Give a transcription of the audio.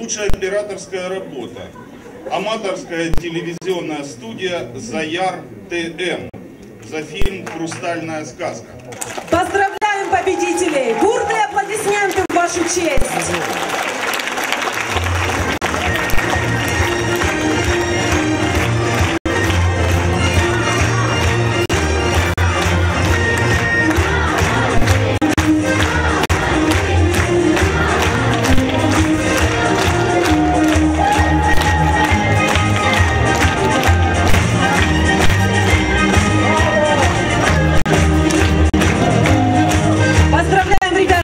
Лучшая операторская работа. Аматорская телевизионная студия «Заяр ТМ» за фильм «Хрустальная сказка». Поздравляем победителей! Бурные аплодисменты в вашу честь!